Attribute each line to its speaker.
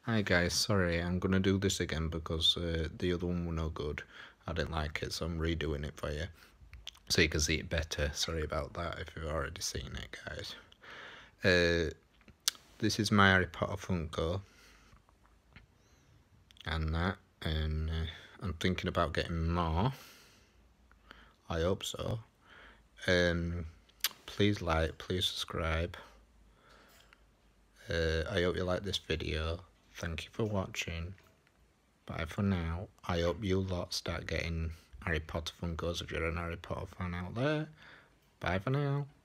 Speaker 1: Hi guys, sorry, I'm gonna do this again because the other one were no good. I didn't like it, so I'm redoing it for you so you can see it better. Sorry about that if you've already seen it, guys. This is my Harry Potter funko and that, and I'm thinking about getting more. I hope so. Please like, please subscribe. I hope you like this video. Thank you for watching. Bye for now. I hope you lot start getting Harry Potter funkos if you're an Harry Potter fan out there. Bye for now.